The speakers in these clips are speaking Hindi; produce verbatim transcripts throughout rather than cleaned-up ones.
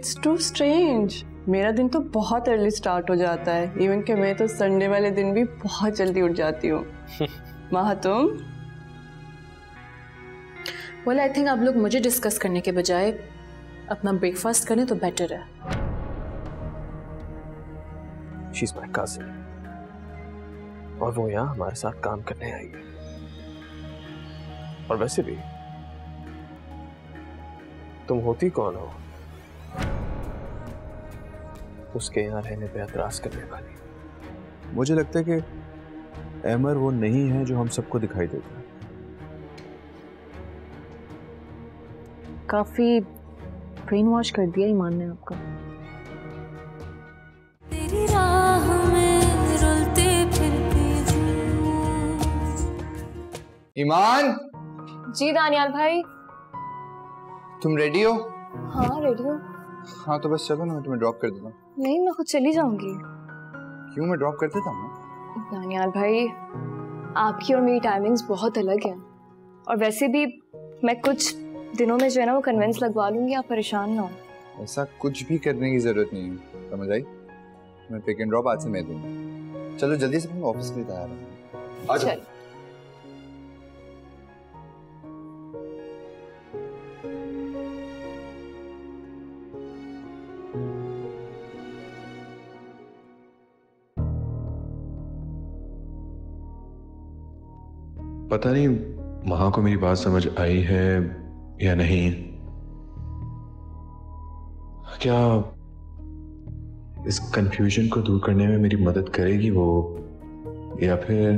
It's to strange. मेरा दिन तो बहुत अर्ली स्टार्ट हो जाता है, इवन कि मैं तो संडे वाले दिन भी बहुत जल्दी उठ जाती हूँ। माँ तुम? वेल आई थिंक आप लोग मुझे डिस्कस करने के बजाय अपना ब्रेकफास्ट करें तो बेटर है। शी इज माय कजिन और वो यहाँ हमारे साथ काम करने आई है। और वैसे भी तुम होती कौन हो उसके यहाँ रहने पे एतराज करने वाली? मुझे लगता है कि अहमर वो नहीं है जो हम सबको दिखाई देता है। काफी ब्रेन वॉश कर दिया ईमान ने आपका। तेरी राह में रुलते फिरती हूँ। ईमान। जी दानियाल भाई। तुम रेडी हो? हाँ रेडी हो। हाँ तो बस चलो ना, मैं तुम्हें ड्रॉप कर देता हूँ। नहीं मैं खुद चली जाऊंगी। क्यों, मैं ड्रॉप कर देता हूँ। दानियाल भाई आपकी और मेरी टाइमिंग्स बहुत अलग हैं और वैसे भी मैं कुछ दिनों में जो है ना वो कन्वेंस लगवा लूंगी, आप परेशान ना हो। ऐसा कुछ भी करने की जरूरत नहीं है, समझ आई? मैं पिक एंड ड्रॉप आज से मैं दूंगा। चलो जल्दी से, मैं ऑफिस के लिए तैयार हूँ। आ जाओ। पता नहीं माँ को मेरी बात समझ आई है या नहीं। क्या इस कंफ्यूजन को दूर करने में मेरी मदद करेगी वो, या फिर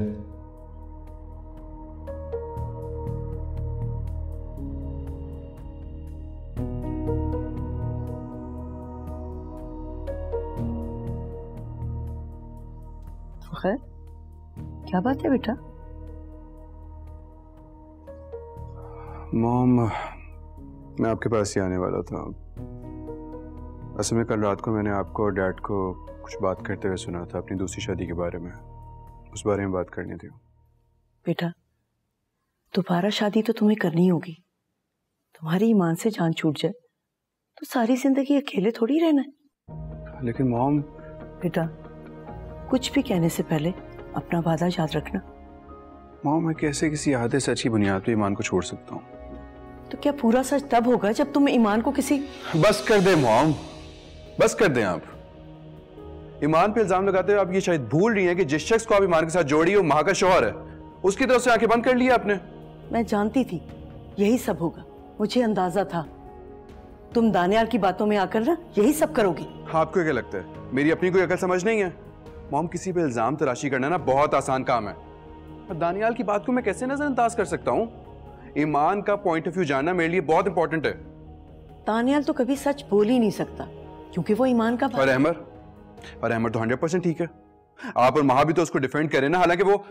खैर क्या बात है बेटा? मॉम, मैं आपके पास ही आने वाला था। असल में कल रात को मैंने आपको और डैड को कुछ बात करते हुए सुना था अपनी दूसरी शादी के बारे में। उस बारे में बात करनी थी। बेटा दोबारा शादी तो तुम्हें करनी होगी। तुम्हारी ईमान से जान छूट जाए तो सारी जिंदगी अकेले थोड़ी रहना है। लेकिन मॉम। बेटा कुछ भी कहने से पहले अपना वादा याद रखना। मॉम, मैं कैसे किसी आधे सच की बुनियाद पे ईमान को छोड़ सकता हूँ? तो क्या पूरा सच तब होगा जब तुम ईमान को किसी... बस कर दे मॉम, बस कर दें आप। ईमान पे इल्जाम लगाते हुए आप ये शायद भूल रही हैं कि जिस शख्स को आप ईमान के साथ जोड़ी हो माँ का शौहर है, उसकी तरफ से आंखें बंद कर लिया आपने। मैं जानती थी यही सब होगा, मुझे अंदाजा था। तुम दानियाल की बातों में आकर ना यही सब करोगी। आपको क्या लगता है मेरी अपनी कोई अकल समझ नहीं है? मॉम, किसी पे इल्जाम तराशी करना ना बहुत आसान काम है। और दानियाल की बात को मैं कैसे नजरअंदाज कर सकता हूँ? ईमान का पॉइंट ऑफ व्यू जानना मेरे लिए बहुत इंपॉर्टेंट है। दानियाल तो कभी सच बोल ही नहीं सकता क्योंकि वो ईमान का। और अहमर, और अहमर तो हंड्रेड परसेंट ठीक है। आप और महा भी तो उसको डिफेंड करें ना, हालांकि वो...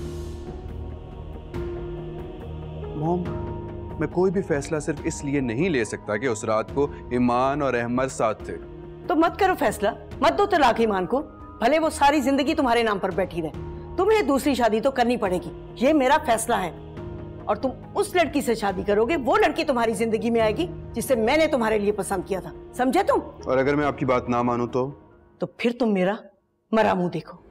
मॉम, मैं कोई भी फैसला सिर्फ इसलिए नहीं ले सकता कि उस रात को ईमान और अहमर साथ थे। तो मत करो फैसला, मत दो तलाक ईमान को, भले वो सारी जिंदगी तुम्हारे नाम पर बैठी रहे। तुम्हें दूसरी शादी तो करनी पड़ेगी, ये मेरा फैसला है। और तुम उस लड़की से शादी करोगे, वो लड़की तुम्हारी जिंदगी में आएगी जिसे मैंने तुम्हारे लिए पसंद किया था, समझे तुम? और अगर मैं आपकी बात ना मानूं तो? तो फिर तुम मेरा मरा मुंह देखो।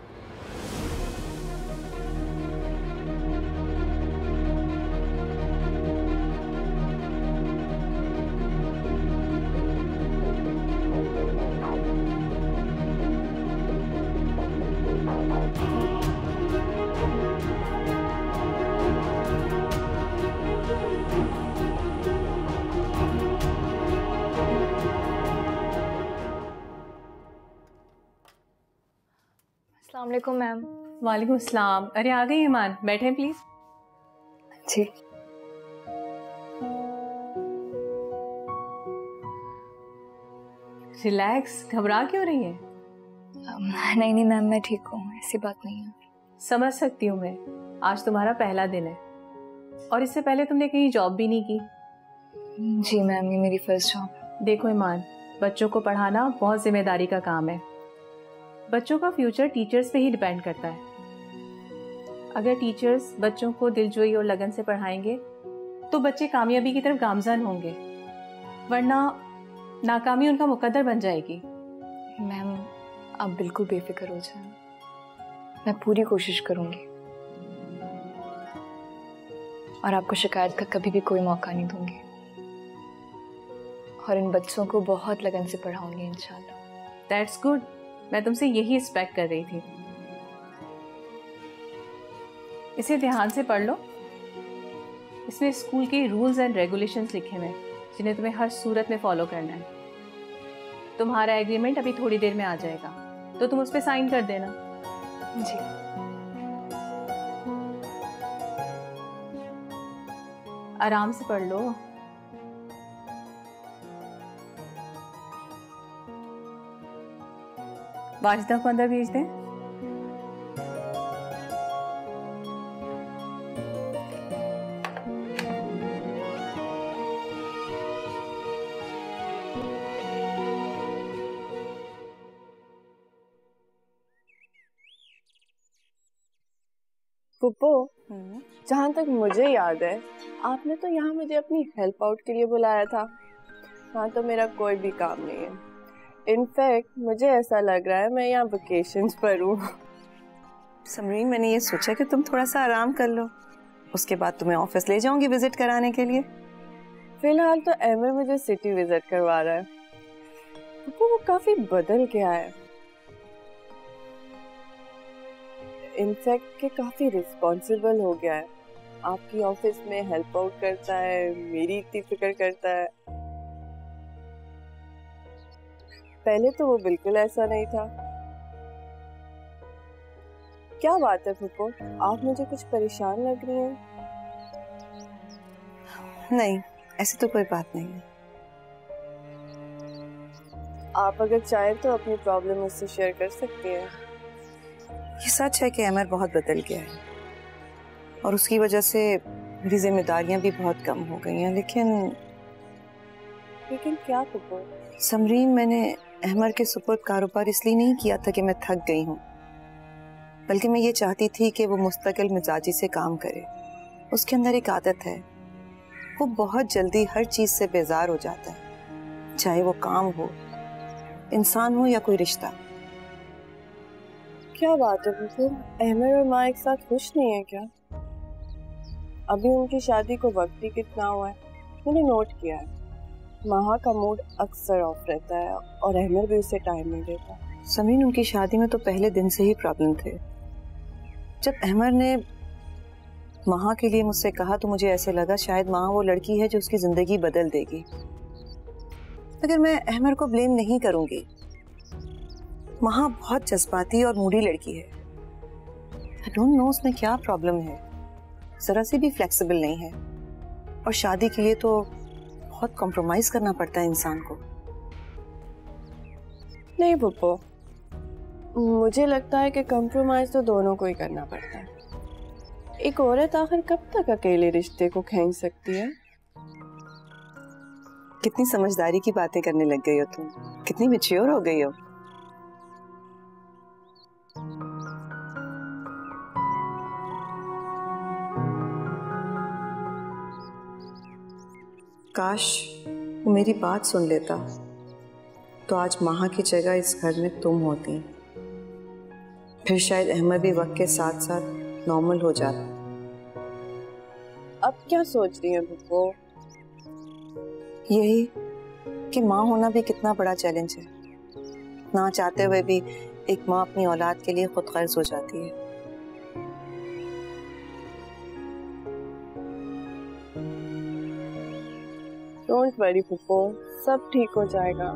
अस्सलाम वालेकुम मैम। वालेकुम अस्सलाम। अरे आ गई ईमान, बैठे प्लीज। जी। रिलैक्स, घबरा क्यों रही है? नहीं नहीं मैम, मैं ठीक हूँ, ऐसी बात नहीं है। समझ सकती हूँ मैं, आज तुम्हारा पहला दिन है और इससे पहले तुमने कहीं जॉब भी नहीं की। जी मैम, ये मेरी फर्स्ट जॉब। देखो ईमान, बच्चों को पढ़ाना बहुत जिम्मेदारी का काम है। बच्चों का फ्यूचर टीचर्स पे ही डिपेंड करता है। अगर टीचर्स बच्चों को दिलजोई और लगन से पढ़ाएंगे तो बच्चे कामयाबी की तरफ गामजन होंगे, वरना नाकामी उनका मुकद्दर बन जाएगी। मैम आप बिल्कुल बेफिक्र हो जाएं, मैं पूरी कोशिश करूंगी और आपको शिकायत का कभी भी कोई मौका नहीं दूंगी और इन बच्चों को बहुत लगन से पढ़ाऊंगी इंशाल्लाह। दैट्स गुड, मैं तुमसे यही एक्सपेक्ट कर रही थी। इसे ध्यान से पढ़ लो, इसमें स्कूल के रूल्स एंड रेगुलेशंस लिखे हुए हैं जिन्हें तुम्हें हर सूरत में फॉलो करना है। तुम्हारा एग्रीमेंट अभी थोड़ी देर में आ जाएगा तो तुम उस पर साइन कर देना। जी। आराम से पढ़ लो। वाजिदा को अंदर भेज दें। पुप्पो, जहाँ तक मुझे याद है आपने तो यहाँ मुझे अपनी हेल्प आउट के लिए बुलाया था। हाँ, तो मेरा कोई भी काम नहीं है। इनफैक्ट मुझे ऐसा लग रहा है मैं यहाँ वेकेशंस पर हूँ। समरीन, मैंने ये सोचा कि तुम थोड़ा सा आराम कर लो, उसके बाद तुम्हें ऑफिस ले जाऊंगी विजिट कराने के लिए। फिलहाल तो अहमर मुझे सिटी विजिट करवा रहा है। पुप्पो, वो काफी बदल गया है। इनफैक्ट के काफी रिस्पॉन्सिबल हो गया है। आपकी ऑफिस में हेल्प आउट करता है, मेरी इतनी फिक्र करता है। पहले तो वो बिल्कुल ऐसा नहीं था। क्या बात है पुप्पो, आप मुझे कुछ परेशान लग रही हैं? नहीं, ऐसी तो कोई बात नहीं है। आप अगर चाहें तो अपनी प्रॉब्लम मुझसे शेयर कर सकती हैं। ये सच है कि अमर बहुत बदल गया है और उसकी वजह से मेरी जिम्मेदारियां भी बहुत कम हो गई हैं। लेकिन लेकिन क्या पुप्पो? समरीन, मैंने अहमर के सुपुर्द कारोबार इसलिए नहीं किया था कि मैं थक गई हूँ, बल्कि मैं ये चाहती थी कि वो मुस्तकिल मिजाजी से काम करे। उसके अंदर एक आदत है, वो बहुत जल्दी हर चीज से बेजार हो जाता है, चाहे वो काम हो, इंसान हो या कोई रिश्ता। क्या बात है पुप्पो, अहमर और माँ एक साथ खुश नहीं है क्या? अभी उनकी शादी को वक्त ही कितना हुआ है, मैंने नोट किया है। माँ का मूड अक्सर ऑफ रहता है और अहमर भी उसे टाइम नहीं देता। समीन, उनकी शादी में तो पहले दिन से ही प्रॉब्लम थे। जब अहमर ने माँ के लिए मुझसे कहा तो मुझे ऐसे लगा शायद माँ वो लड़की है जो उसकी जिंदगी बदल देगी। मगर मैं अहमर को ब्लेम नहीं करूंगी। माँ बहुत जज्बाती और मूडी लड़की है। आई डोंट नो उसमें क्या प्रॉब्लम है, जरा सी भी फ्लेक्सिबल नहीं है। और शादी के लिए तो बहुत कॉम्प्रोमाइज करना पड़ता है इंसान को। नहीं पुप्पो, मुझे लगता है कि कॉम्प्रोमाइज तो दोनों को ही करना पड़ता है। एक औरत आखिर कब तक अकेले रिश्ते को खींच सकती है? कितनी समझदारी की बातें करने लग गई हो तुम, कितनी मैच्योर हो गई हो। काश वो मेरी बात सुन लेता तो आज माँ की जगह इस घर में तुम होती, फिर शायद अहमद भी वक्त के साथ साथ नॉर्मल हो जाता। अब क्या सोच रही है पुप्पो? यही कि माँ होना भी कितना बड़ा चैलेंज है। ना चाहते हुए भी एक माँ अपनी औलाद के लिए खुद गर्ज हो जाती है। डोंट वरी पुप्पो, सब ठीक हो जाएगा।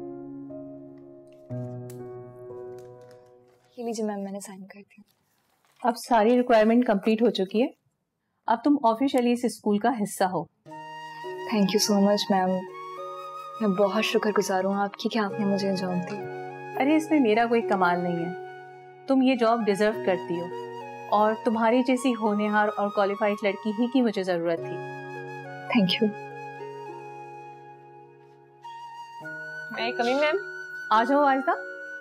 लीजिए मैम, मैंने साइन कर दिया। अब सारी रिक्वायरमेंट कंप्लीट हो चुकी है, अब तुम ऑफिशियली इस स्कूल का हिस्सा हो। Thank you so much ma'am, मैं बहुत शुक्रगुजार हूँ आपकी कि आपने मुझे जॉब दी। अरे इसमें मेरा कोई कमाल नहीं है, तुम ये जॉब डिजर्व करती हो और तुम्हारी जैसी होनहार और क्वालिफाइड लड़की ही की मुझे ज़रूरत थी। Thank you. मैं कमी मैम? आ जाओ वाजिदा,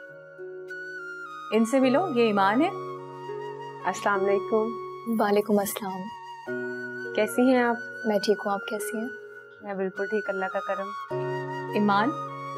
इनसे मिलो, ये ईमान है। अस्सलाम वालेकुम। वालेकुम अस्सलाम। कैसी हैं आप? मैं ठीक हूँ, आप कैसी हैं? मैं बिल्कुल ठीक, अल्लाह का करम। ईमान,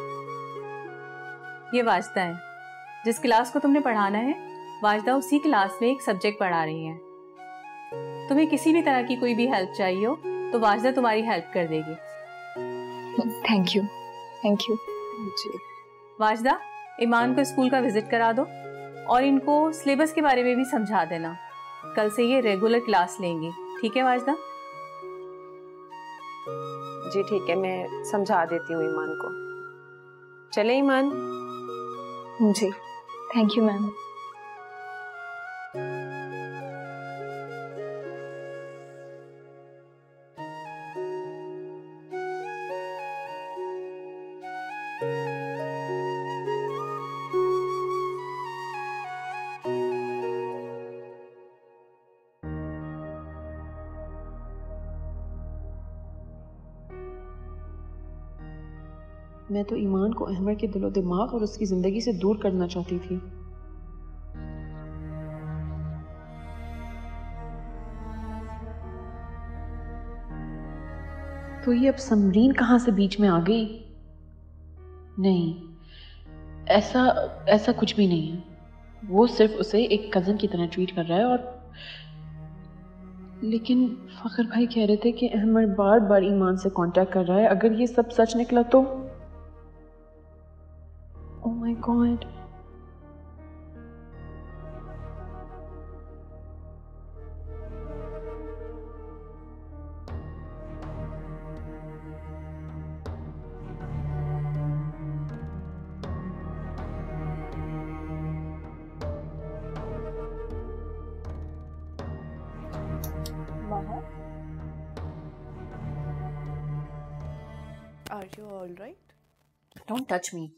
ये वाजिदा है, जिस क्लास को तुमने पढ़ाना है वाजिदा उसी क्लास में एक सब्जेक्ट पढ़ा रही हैं। तुम्हें किसी भी तरह की कोई भी हेल्प चाहिए हो तो वाजिदा तुम्हारी हेल्प कर देगी। थैंक यू थैंक यू जी। वाजिदा, ईमान को स्कूल का विजिट करा दो और इनको सिलेबस के बारे में भी समझा देना। कल से ये रेगुलर क्लास लेंगी, ठीक है वाजिदा? जी ठीक है, मैं समझा देती हूँ ईमान को। चले ईमान? जी थैंक यू मैम। मैं तो ईमान को अहमद के दिलो दिमाग और उसकी जिंदगी से दूर करना चाहती थी। तो ये अब समरीन कहां से बीच में आ गई? नहीं, ऐसा ऐसा कुछ भी नहीं है। वो सिर्फ उसे एक कजन की तरह ट्रीट कर रहा है। और लेकिन फखर भाई कह रहे थे कि अहमद बार बार ईमान से कांटेक्ट कर रहा है। अगर ये सब सच निकला तो Oh my God. Maha, are you all right? Don't touch me.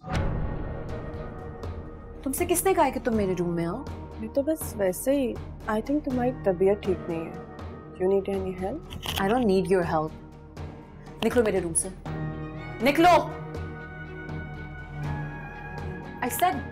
तुमसे किसने कहा है कि तुम मेरे रूम में आओ? मैं तो बस वैसे ही। आई थिंक तुम्हारी तबीयत ठीक नहीं है। You need any help? I don't need your help. निकलो मेरे रूम से, निकलो। आई सेड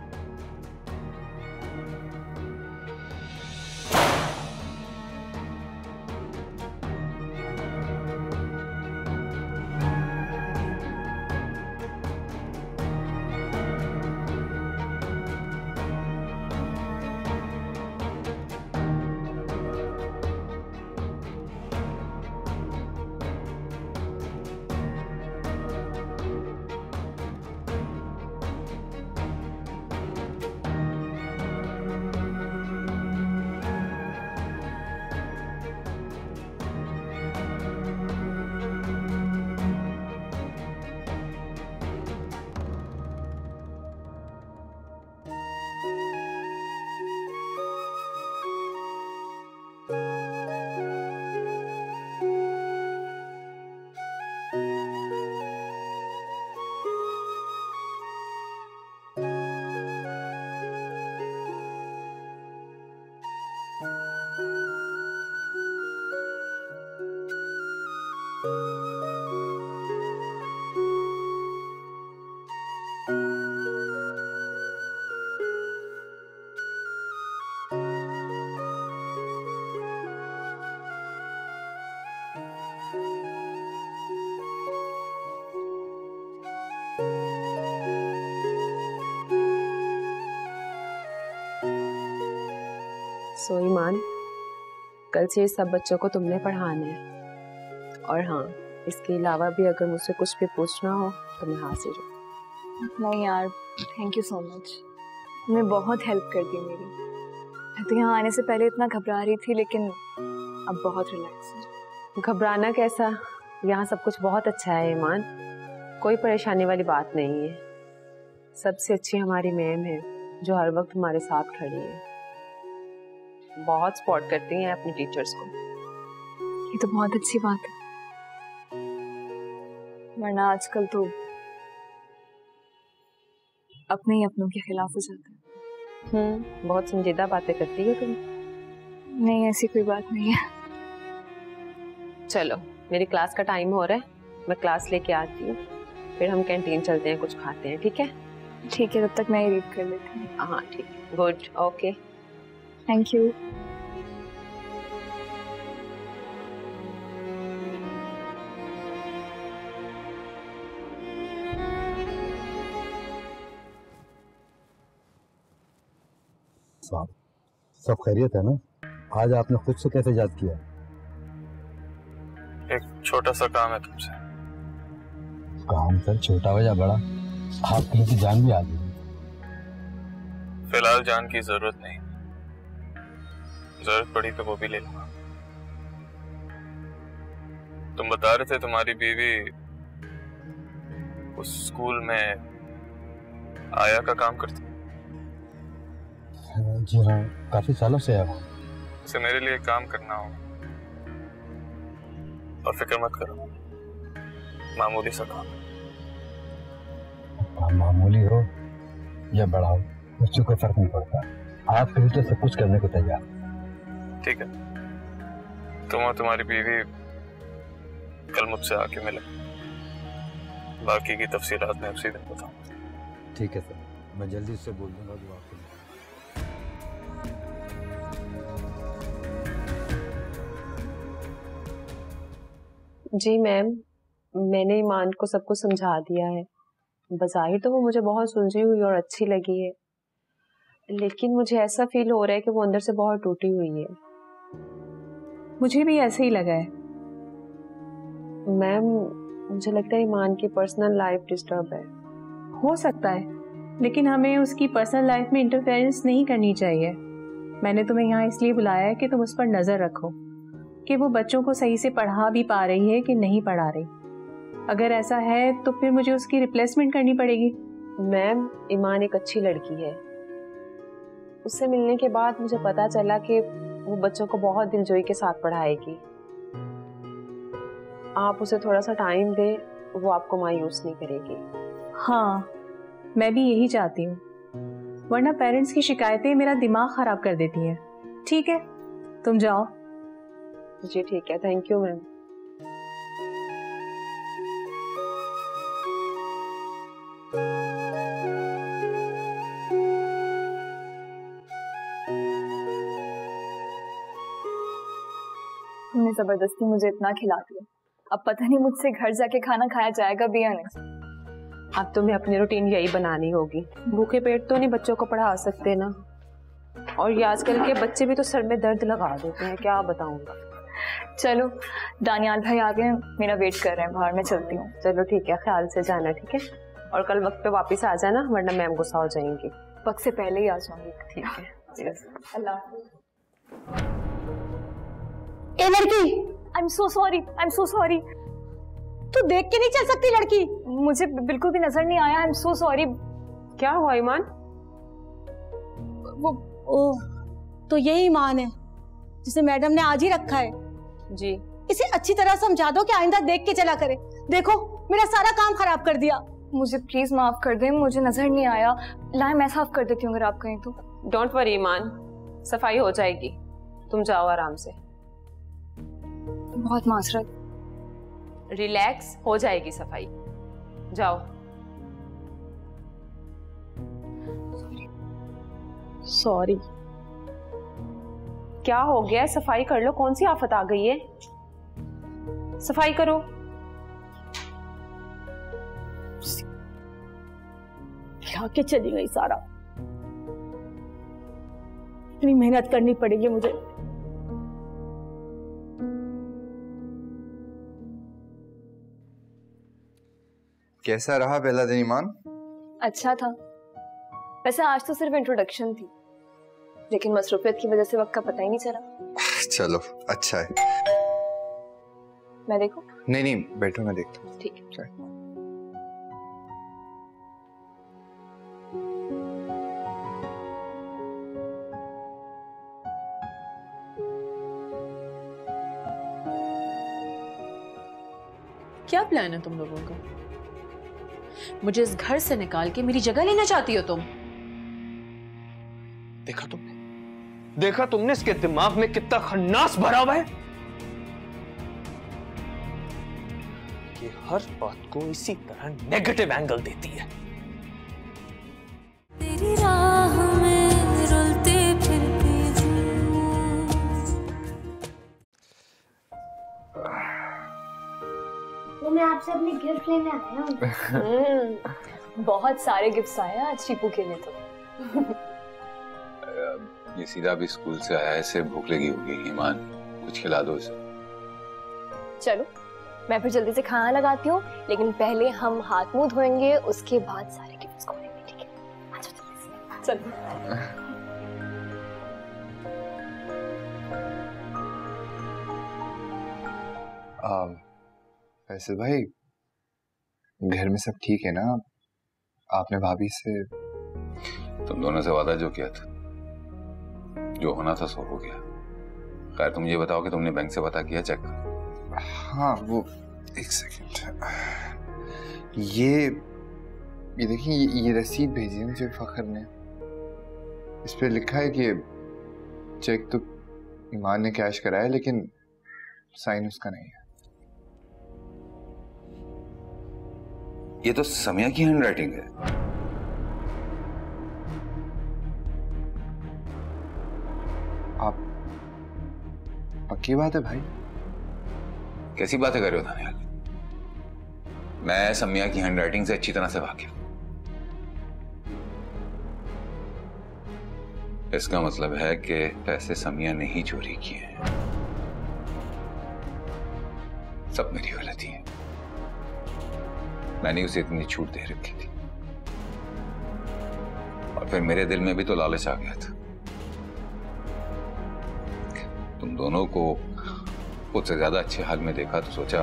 सो ईमान, कल से सब बच्चों को तुमने पढ़ाना है। और हाँ, इसके अलावा भी अगर मुझसे कुछ भी पूछना हो तो मैं हाजिर हूँ। नहीं यार, थैंक यू सो मच, तुमने बहुत हेल्प कर दी मेरी। मैं तो यहाँ आने से पहले इतना घबरा रही थी, लेकिन अब बहुत रिलैक्स हूँ। घबराना कैसा, यहाँ सब कुछ बहुत अच्छा है ईमान, कोई परेशानी वाली बात नहीं है। सबसे अच्छी हमारी मैम है जो हर वक्त हमारे साथ खड़ी है। बहुत सपोर्ट करती हैं अपनी टीचर्स को। ये तो बहुत अच्छी बात है, वरना आजकल तो अपने ही अपनों के खिलाफ हो जाते हैं। हम्म बहुत संजीदा बातें करती है तुम। नहीं, ऐसी कोई बात नहीं है। चलो मेरी क्लास का टाइम हो रहा है, मैं क्लास लेके आती हूँ, फिर हम कैंटीन चलते हैं, कुछ खाते हैं। ठीक है? ठीक है, तब तक मैं ही रीड कर लेती हूँ। हाँ ठीक है, गुड, ओके, थैंक यू। साहब, सब खैरियत है ना? आज आपने खुद से कैसे याद किया? एक छोटा सा काम है तुमसे। काम सर, छोटा हो या बड़ा, आपके लिए तो जान भी आ गई। फिलहाल जान की जरूरत नहीं, जरूरत पड़ी तो वो भी ले लूंगा। तुम बता रहे थे तुम्हारी बीवी उस स्कूल में आया का काम करती। जी हाँ, काफी सालों से है वो। उसे मेरे लिए काम करना हो, और फिक्र मत करो, मामूली सा काम। मामूली हो या बड़ा हो, उससे कोई फर्क नहीं पड़ता। आपके लिए तो सब कुछ करने को तैयार। ठीक है, तुम और तुम्हारी बीवी कल मुझसे आके मिले, बाकी की तफसीलात मैं उसी दिन बताऊंगा। ठीक है सर, मैं जल्दी उससे बोल दूंगा वो आपको। जी मैम, मैंने ईमान को सब कुछ समझा दिया है। बज़ाहिर तो वो मुझे बहुत सुलझी हुई और अच्छी लगी है, लेकिन मुझे ऐसा फील हो रहा है कि वो अंदर से बहुत टूटी हुई है। मुझे भी ऐसे ही लगा है मैम। मुझे लगता है ईमान की पर्सनल लाइफ डिस्टर्ब है। हो सकता है, लेकिन हमें उसकी पर्सनल लाइफ में इंटरफेरेंस नहीं करनी चाहिए। मैंने तुम्हें यहाँ इसलिए बुलाया है कि तुम उस पर नजर रखो कि वो बच्चों को सही से पढ़ा भी पा रही है कि नहीं पढ़ा रही। अगर ऐसा है तो फिर मुझे उसकी रिप्लेसमेंट करनी पड़ेगी। मैम, ईमान एक अच्छी लड़की है। उससे मिलने के बाद मुझे पता चला कि वो बच्चों को बहुत दिलजोई के साथ पढ़ाएगी। आप उसे थोड़ा सा टाइम दे, वो आपको मायूस नहीं करेगी। हाँ, मैं भी यही चाहती हूँ, वरना पेरेंट्स की शिकायतें मेरा दिमाग खराब कर देती हैं। ठीक है, तुम जाओ। जी ठीक है, थैंक यू मैम। तुमने जबरदस्ती मुझे इतना खिला दिया, अब पता नहीं मुझसे घर जाके खाना खाया जाएगा भी या नहीं। अब तुम्हें अपनी रूटीन यही बनानी होगी। भूखे पेट तो नहीं बच्चों को पढ़ा सकते ना, और ये आजकल के बच्चे भी तो सर में दर्द लगा देते हैं, क्या बताऊंगा। चलो, दानियाल भाई आ गए, मेरा वेट कर रहे हैं बाहर, मैं चलती हूँ। चलो ठीक है, ख्याल से जाना, ठीक है? और कल वक्त पे वापस आ जाना, वरना मैम गुस्सा हो जाएंगी। वक्त से पहले ही आ जाऊंगी। ठीक है, अल्लाह। ए लड़की, I am so sorry, I am so sorry. तू देख के नहीं चल सकती लड़की? मुझे बिल्कुल भी नजर नहीं आया, आई एम सो सॉरी। क्या हुआ ईमान? वो ओ, तो यही ईमान है जिसे मैडम ने आज ही रखा है। जी। इसे अच्छी तरह समझा दो कि आइंदा देख के चला करे। देखो, मेरा सारा काम खराब कर दिया। मुझे प्लीज माफ कर दें, मुझे नजर नहीं आया। लाए, मैं साफ कर देती हूँ अगर आप कहें तो। डोंट वरी ईमान, सफाई हो जाएगी, तुम जाओ आराम से। बहुत माजरत। रिलैक्स, हो जाएगी सफाई, जाओ। सॉरी। क्या हो गया? सफाई कर लो, कौन सी आफत आ गई है? सफाई करो। क्या के चली गई सारा। इतनी मेहनत करनी पड़ेगी मुझे। कैसा रहा पहला दिन ईमान? अच्छा था। वैसे आज तो सिर्फ इंट्रोडक्शन थी, लेकिन मसरूफियत की वजह से वक्त का पता ही नहीं चला। चलो अच्छा है। मैं देखूं? नहीं नहीं, बैठो, मैं देखता हूँ। ठीक है। क्या प्लान है तुम लोगों का? मुझे इस घर से निकाल के मेरी जगह लेना चाहती हो तुम? देखा तुमने देखा तुमने इसके दिमाग में कितना खन्नास भरा हुआ है। ये हर बात को इसी तरह नेगेटिव एंगल देती है। तेरी राह में रुलते फिरती हूँ। वो मैं आपसे अपनी गिफ्ट लेने आया हूँ। बहुत सारे गिफ्ट्स आए हैं आज शीपू के लिए तो। ये सीधा भी स्कूल से आया है, इसे भूख लगी होगी। ईमान, कुछ खिला दो इसे। चलो मैं फिर जल्दी से खाना लगाती हूँ, लेकिन पहले हम हाथ मुंह धोएंगे, उसके बाद सारे गिफ्ट्स खोलेंगे, ठीक है? आ जाओ जल्दी से। चलो। फैसल भाई, घर में सब ठीक है ना? आपने भाभी से तुम दोनों से वादा जो किया था, जो होना था सो हो गया। खैर तुम ये बताओ कि तुमने बैंक से पता किया चेक? हाँ वो एक सेकंड, ये ये देखिए, ये, ये रसीद भेजी है मुझे फखर ने। इस पे लिखा है कि चेक तो ईमान ने कैश कराया, लेकिन साइन उसका नहीं है। ये तो समिया की हैंडराइटिंग है। आप पक्की बात है भाई? कैसी बातें कर रहे हो दानियाल? मैं समिया की हैंडराइटिंग से अच्छी तरह से वाकिफ। इसका मतलब है कि पैसे समिया ने ही चोरी किए हैं। सब मेरी गलती है, मैंने उसे इतनी छूट दे रखी थी। और फिर मेरे दिल में भी तो लालच आ गया था। तुम दोनों को मुझसे ज्यादा अच्छे हाल में देखा तो सोचा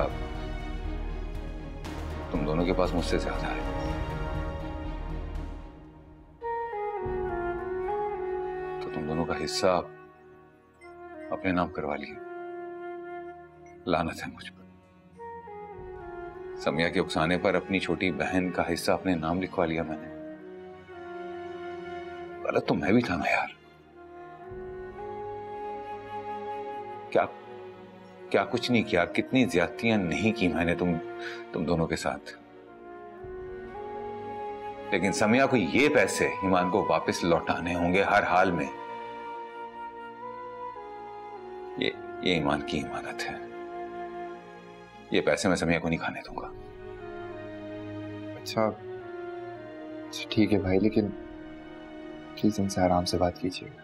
तुम दोनों के पास मुझसे ज्यादा है। तो तुम दोनों का हिस्सा अपने नाम करवा लिया। लानत है मुझ पर। समिया के उकसाने पर अपनी छोटी बहन का हिस्सा अपने नाम लिखवा लिया मैंने। गलत तो मैं भी था ना यार। क्या क्या कुछ नहीं किया, कितनी ज्यादतियां नहीं की मैंने तुम तुम दोनों के साथ। लेकिन समिया को ये पैसे ईमान को वापस लौटाने होंगे हर हाल में। ये ये ईमान की इमानत है। ये पैसे मैं समिया को नहीं खाने दूंगा। अच्छा ठीक है भाई, लेकिन प्लीज इनसे आराम से बात कीजिएगा।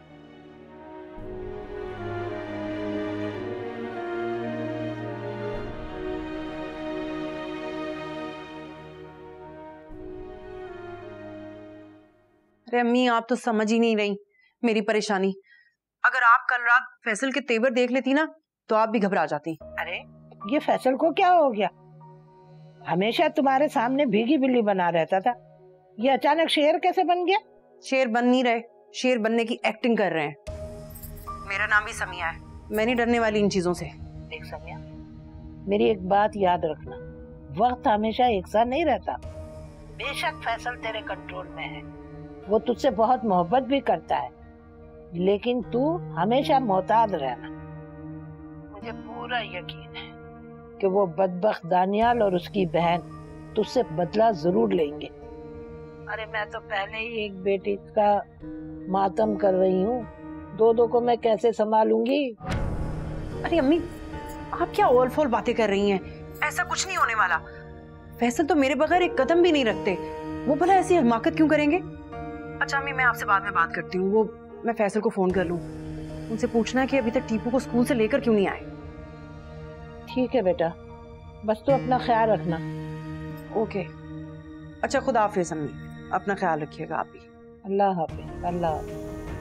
अरे अम्मी, आप तो समझ ही नहीं रही मेरी परेशानी। अगर आप कल रात फैसल के तेवर देख लेती ना तो आप भी घबरा जाती। अरे ये फैसल को क्या हो गया? हमेशा तुम्हारे सामने भीगी बिल्ली बना रहता था, ये अचानक शेर कैसे बन गया? शेर बन नहीं रहे, शेर बनने की एक्टिंग कर रहे हैं। मेरा नाम भी समिया है, मैं नहीं डरने वाली इन चीजों से। देख समिया, मेरी एक बात याद रखना, वक्त हमेशा एक सा नहीं रहता। बेशक फैसल तेरे कंट्रोल में है, वो तुझसे बहुत मोहब्बत भी करता है, लेकिन तू हमेशा मोहतात रहना। मुझे पूरा यकीन है कि वो बदबख्त दानियाल और उसकी बहन तुझसे बदला जरूर लेंगे। अरे मैं तो पहले ही एक बेटी का मातम कर रही हूँ, दो दो को मैं कैसे संभालूंगी? अरे अम्मी, आप क्या ओल फोल बातें कर रही हैं? ऐसा कुछ नहीं होने वाला। फैसल तो मेरे बगैर एक कदम भी नहीं रखते, वो भला ऐसी हिमाकत क्यों करेंगे? अच्छा अम्मी, मैं आपसे बाद में बात करती हूँ। वो मैं फैसल को फोन कर लूँ, उनसे पूछना है कि अभी तक टीपू को स्कूल से लेकर क्यों नहीं आए। ठीक है बेटा, बस तू अपना ख्याल रखना। ओके, अच्छा खुदा हाफिज अम्मी, अपना ख्याल रखिएगा आप भी। अल्लाह हाफिज। अल्लाह हाफिज।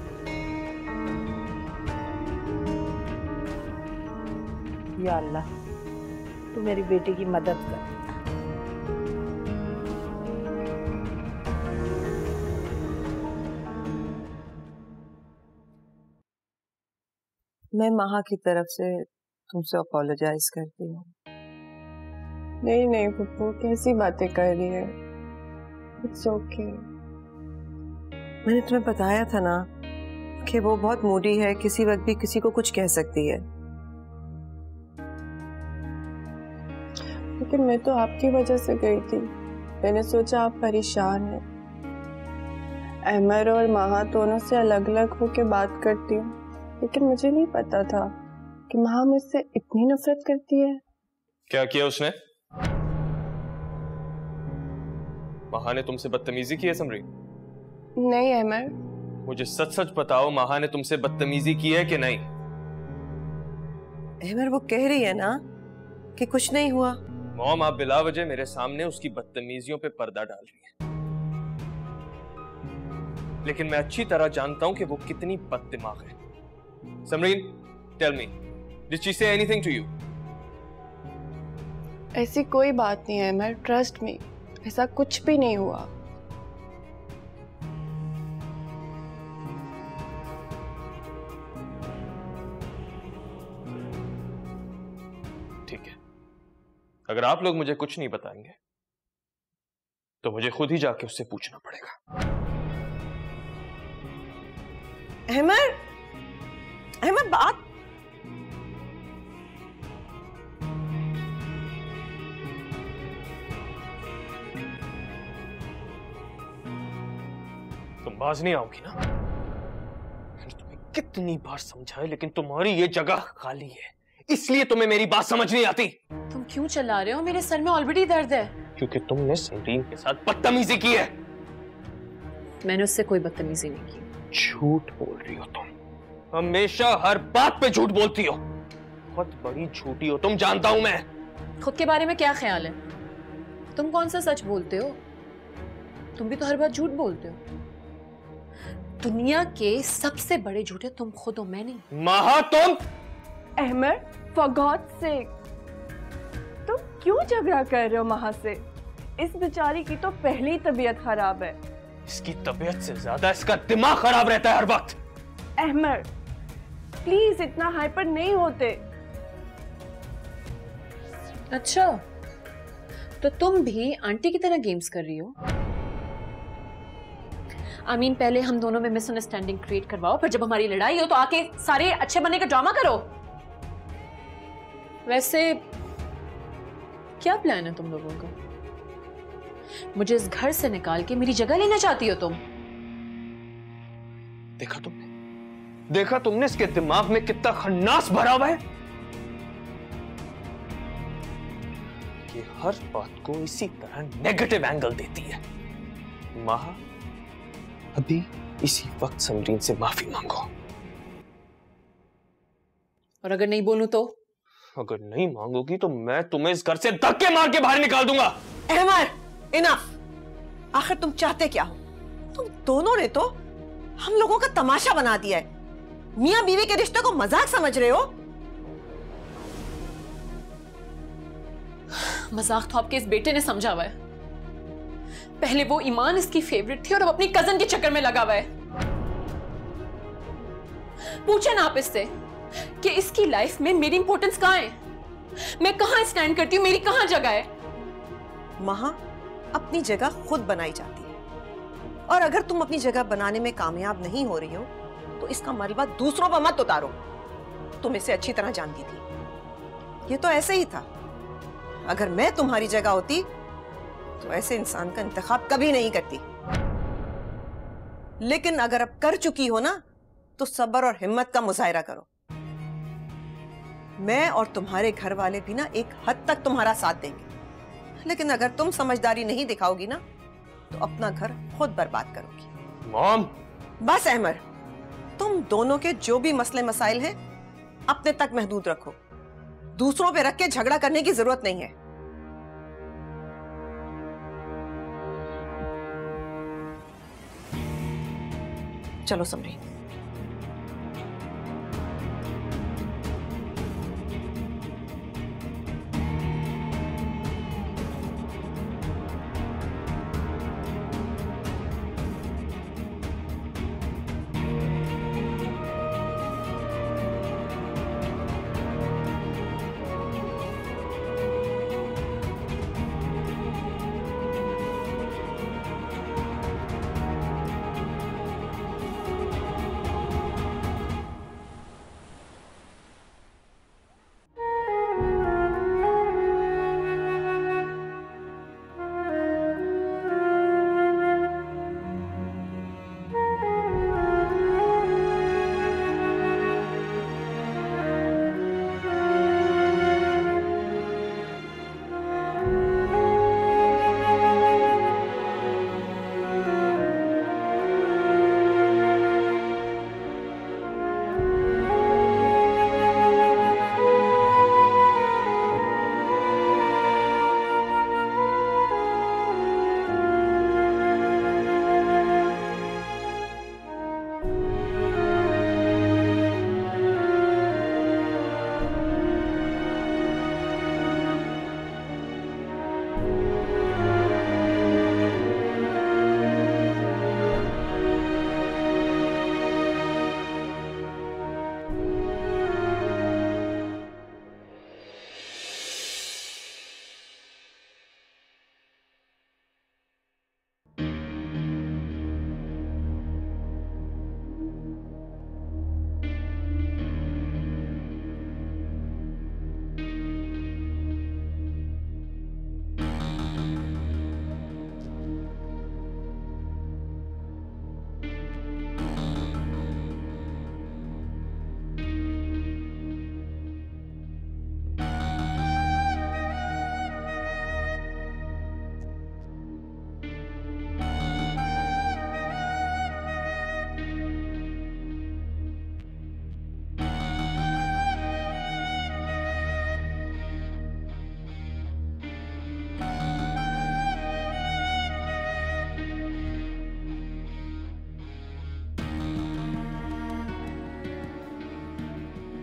या अल्लाह, तू मेरी बेटी की मदद कर। मैं महा की तरफ से तुमसे अपोलोजाइज करती हूँ। नहीं नहीं पप्पू, कैसी बातें कर रही है? It's okay. मैंने तुम्हें बताया था ना कि वो बहुत मूडी है, किसी वक्त भी किसी को कुछ कह सकती है। लेकिन मैं तो आपकी वजह से गई थी। मैंने सोचा आप परेशान हैं। अहमर और महा दोनों से अलग अलग होकर बात करती हूँ, लेकिन मुझे नहीं पता था कि महा मुझसे इतनी नफरत करती है। क्या किया उसने? महा ने तुमसे बदतमीजी की है समरी? नहीं अहमर। मुझे सच सच बताओ, महा ने तुमसे बदतमीजी की है कि नहीं? अहमर वो कह रही है ना कि कुछ नहीं हुआ। मॉम, आप बिला वजह मेरे सामने उसकी बदतमीजियों पे पर्दा डाल रही हैं। लेकिन मैं अच्छी तरह जानता हूं कि वो कितनी बददिमाग है। Samreen, tell me, did she say anything to you? ऐसी कोई बात नहीं है अहमर, ट्रस्ट मी, ऐसा कुछ भी नहीं हुआ। ठीक है, अगर आप लोग मुझे कुछ नहीं बताएंगे तो मुझे खुद ही जाके उससे पूछना पड़ेगा। अहमर, अहमर बात तुम बाज नहीं आओगी ना? मैंने तुम्हें कितनी बार समझाया, लेकिन तुम्हारी ये जगह खाली है, इसलिए तुम्हें मेरी बात समझ नहीं आती। तुम क्यों चिल्ला रहे हो? मेरे सर में ऑलरेडी दर्द है। क्योंकि तुमने समरीन के साथ बदतमीजी की है। मैंने उससे कोई बदतमीजी नहीं की। झूठ बोल रही हो तुम, हमेशा हर बात पे झूठ बोलती हो। बहुत बड़ी झूठी हो तुम, जानता हूं मैं। खुद के बारे में क्या ख्याल है? तुम कौन सा सच बोलते हो? तुम भी तो हर बात झूठ बोलते हो। दुनिया के सबसे बड़े झूठे तुम खुद हो, मैं नहीं। महा तुम। अहमर, फॉर गॉड्स सेक, तुम क्यों झगड़ा कर रहे हो महा से? इस बेचारी की तो पहली तबीयत खराब है। इसकी तबीयत से ज्यादा इसका दिमाग खराब रहता है हर वक्त। अहमर, प्लीज इतना हाइपर नहीं होते। अच्छा, तो तुम भी आंटी की तरह गेम्स कर रही हो? आई मीन, पहले हम दोनों में मिसअंडरस्टैंडिंग क्रिएट करवाओ, फिर जब हमारी लड़ाई हो तो आके सारे अच्छे बनने का ड्रामा करो। वैसे क्या प्लान है तुम लोगों का? मुझे इस घर से निकाल के मेरी जगह लेना चाहती हो तुम? देखा तुमने देखा तुमने इसके दिमाग में कितना खन्नास भरा हुआ है। ये हर बात को इसी तरह नेगेटिव एंगल देती है। महा, अभी इसी वक्त समरीन से माफी मांगो। और अगर नहीं बोलूं तो? अगर नहीं मांगोगी तो मैं तुम्हें इस घर से धक्के मार के बाहर निकाल दूंगा। अहमर, इनफ। आखिर तुम चाहते क्या हो? तुम दोनों ने तो हम लोगों का तमाशा बना दिया है। मियां बीवी के रिश्ते को मजाक समझ रहे हो? मजाक तो आपके इस बेटे ने समझा हुआ है। पहले वो ईमान इसकी फेवरेट थी और अब अपनी कजन के चक्कर में लगा हुआ है। पूछे ना आप इससे कि इसकी लाइफ में मेरी इंपॉर्टेंस कहां है, मैं कहां स्टैंड करती हूं, मेरी कहां जगह है। महा अपनी जगह खुद बनाई जाती है, और अगर तुम अपनी जगह बनाने में कामयाब नहीं हो रही हो तो इसका मलबा दूसरों पर मत उतारो। तुम इसे अच्छी तरह जानती थी। ये तो ऐसे ही था। अगर मैं तुम्हारी जगह होती तो ऐसे इंसान का इंतखाब कभी नहीं करती। लेकिन अगर अब कर चुकी हो ना, तो सब्र और हिम्मत का मुजाहिरा करो। मैं और तुम्हारे घर वाले भी ना एक हद तक तुम्हारा साथ देंगे, लेकिन अगर तुम समझदारी नहीं दिखाओगी ना तो अपना घर खुद बर्बाद करोगी। मॉम, बस अहमर, तुम दोनों के जो भी मसले मसाइल हैं अपने तक महदूद रखो। दूसरों पे रख के झगड़ा करने की जरूरत नहीं है। चलो समरी।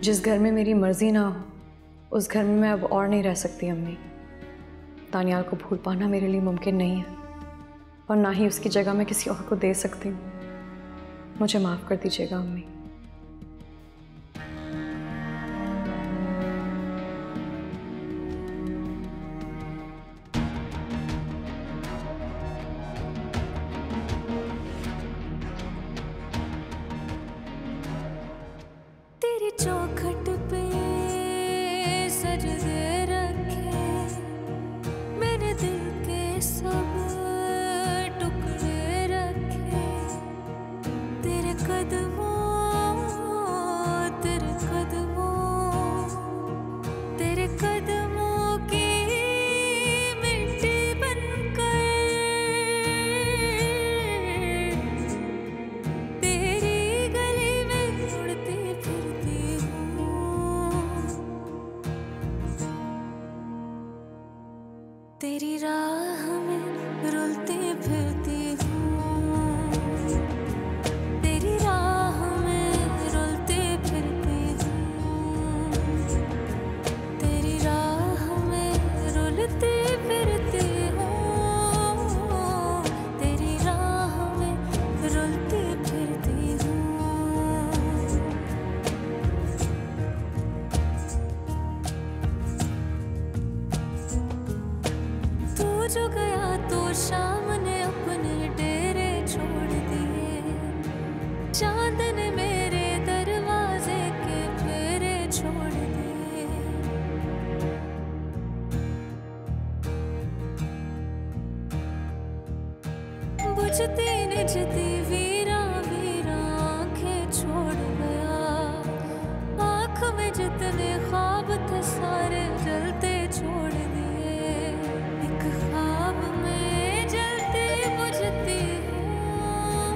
जिस घर में मेरी मर्जी ना हो उस घर में मैं अब और नहीं रह सकती अम्मी। दानियाल को भूल पाना मेरे लिए मुमकिन नहीं है और ना ही उसकी जगह मैं किसी और को दे सकती हूँ। मुझे माफ़ कर दीजिएगा अम्मी। तेरी चौखट पे सजदे रखे मेरे दिल के सब टुकड़े रखे, तेरे कदमों तेरे कदमों तेरे कदमों की मिट्टी बनकर तेरी गली में उड़ती फिरती हूँ, तेरी राह में रुलती फिरती हूँ, तेरी राह में रुलती फिरती हूँ, तेरी राह में रुलती फिरती हूँ, तेरी राह में रुलती फिरती हूँ। तू जो गया तो शाम ने अपने डेरे छोड़ दिए, चांद ने मेरे दरवाजे के फेरे छोड़ दिए। बुझती निजती वीरा वीरा आंखें छोड़ गया, आँख में जितने ख्वाब थे सारे जलते छोड़ दिए, एक ख्वाब में जलती बुझती हूँ।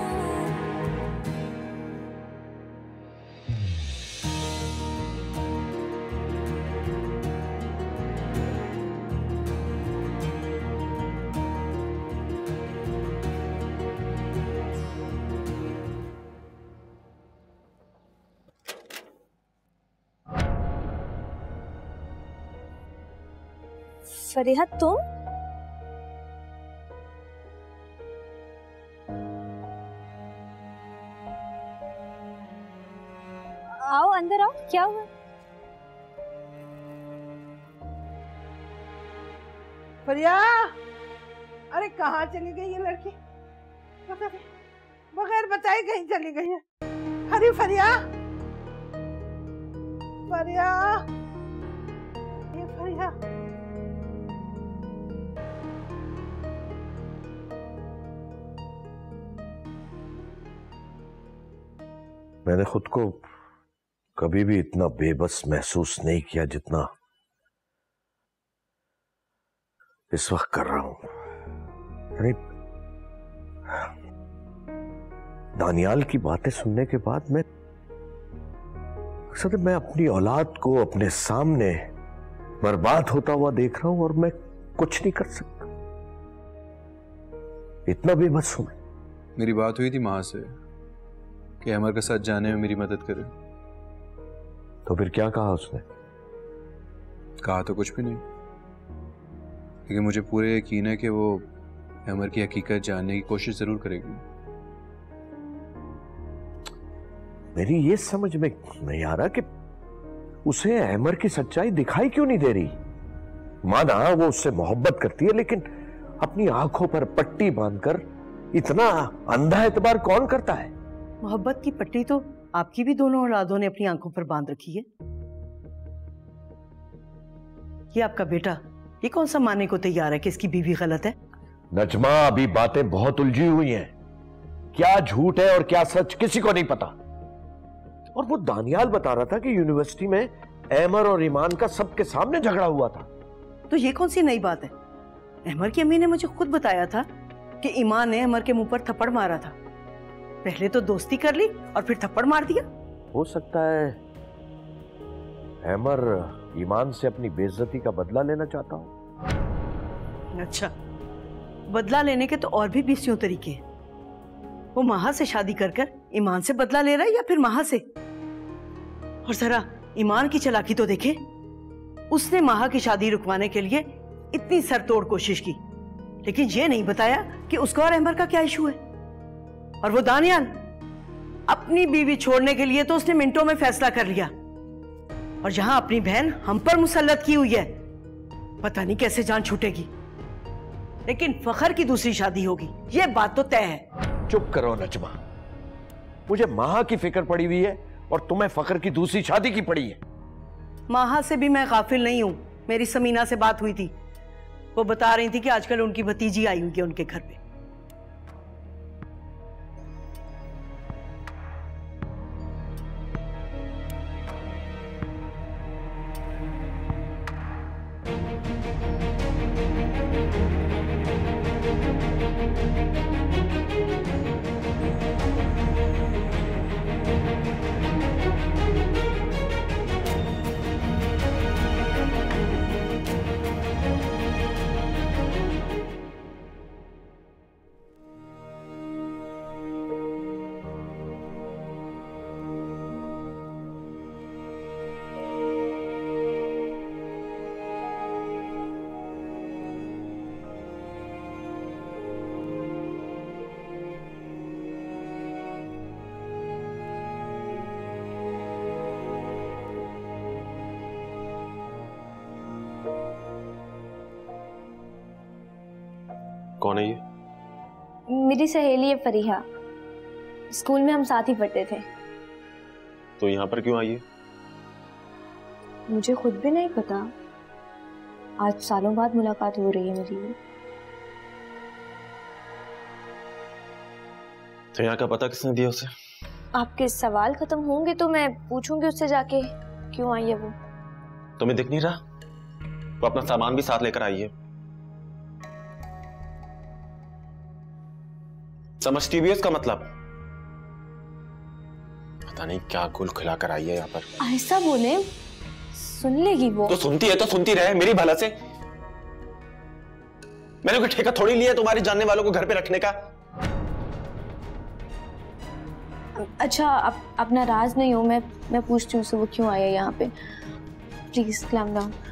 फरीहा तुम? आओ अंदर आओ, क्या हुआ? फरिया, अरे कहाँ चली गई ये लड़की? पता नहीं, बगैर बताए कहीं चली गई है। अरे फरिया, फरिया, ये फरिया। मैंने खुद को कभी भी इतना बेबस महसूस नहीं किया जितना इस वक्त कर रहा हूं। यानी दानियाल की बातें सुनने के बाद मैं अक्सर मैं अपनी औलाद को अपने सामने बर्बाद होता हुआ देख रहा हूं और मैं कुछ नहीं कर सकता। इतना बेबस हूं। मेरी बात हुई थी मां से कि अमर के साथ जाने में मेरी मदद करे। तो फिर क्या कहा उसने? कहा तो कुछ भी नहीं, लेकिन मुझे पूरे यकीन है कि वो अमर की हकीकत जानने की कोशिश जरूर करेगी। मेरी ये समझ में नहीं आ रहा कि उसे अमर की सच्चाई दिखाई क्यों नहीं दे रही। माना वो उससे मोहब्बत करती है, लेकिन अपनी आंखों पर पट्टी बांधकर इतना अंधा एतबार कौन करता है? मोहब्बत की पट्टी तो आपकी भी दोनों औलादों ने अपनी आंखों पर बांध रखी है। ये आपका बेटा ये कौन सा मानने को तैयार है कि इसकी बीवी गलत है? नजमा, अभी बातें बहुत उलझी हुई हैं। क्या झूठ है और क्या सच किसी को नहीं पता। और वो दानियाल बता रहा था कि यूनिवर्सिटी में अमर और ईमान का सबके सामने झगड़ा हुआ था। तो ये कौन सी नई बात है? अमर की अम्मी ने मुझे खुद बताया था कि ईमान ने अमर के मुंह पर थप्पड़ मारा था। पहले तो दोस्ती कर ली और फिर थप्पड़ मार दिया। हो सकता है अमर ईमान से अपनी बेइज्जती का बदला लेना चाहता हूं। अच्छा, बदला लेने के तो और भी बीसियों तरीके हैं। वो माहा से शादी कर कर ईमान से बदला ले रहा है या फिर माहा से? और जरा ईमान की चालाकी तो देखे। उसने माहा की शादी रुकवाने के लिए इतनी सरतोड़ कोशिश की, लेकिन ये नहीं बताया कि उसका और अहमर का क्या इशू है। और वो दानियाल, अपनी बीवी छोड़ने के लिए तो उसने मिनटों में फैसला कर लिया, और जहां अपनी बहन हम पर मुसल्लत की हुई है, पता नहीं कैसे जान छूटेगी। लेकिन फखर की दूसरी शादी होगी, ये बात तो तय है। चुप करो नजमा, मुझे माहा की फिक्र पड़ी हुई है और तुम्हें फखर की दूसरी शादी की पड़ी है। माहा से भी मैं गाफिल नहीं हूं। मेरी समीना से बात हुई थी, वो बता रही थी कि आजकल उनकी भतीजी आई हुई है उनके घर पे। कौन है ये? मेरी सहेली है फरीहा, स्कूल में हम साथ ही पढ़ते थे। तो यहाँ पर क्यों आई है? मुझे खुद भी नहीं पता, आज सालों बाद मुलाकात हो रही है मेरी। तो यहाँ का पता किसने दिया उसे? आपके सवाल खत्म होंगे तो मैं पूछूंगी उससे जाके क्यों आई है वो। तुम्हें दिख नहीं रहा? वो अपना सामान भी साथ लेकर आई है। समझती भी है उसका मतलब? पता नहीं क्या गुल खिलाकर आई है यहाँ पर। ऐसा बोले सुन लेगी वो। तो सुनती है तो सुनती रहे, मेरी भला से। मैंने कोई ठेका थोड़ी लिया तुम्हारे जानने वालों को घर पे रखने का। अच्छा आप अपना राज नहीं हो, मैं मैं पूछती हूँ उससे वो क्यों आई है यहाँ पे। Please calm down.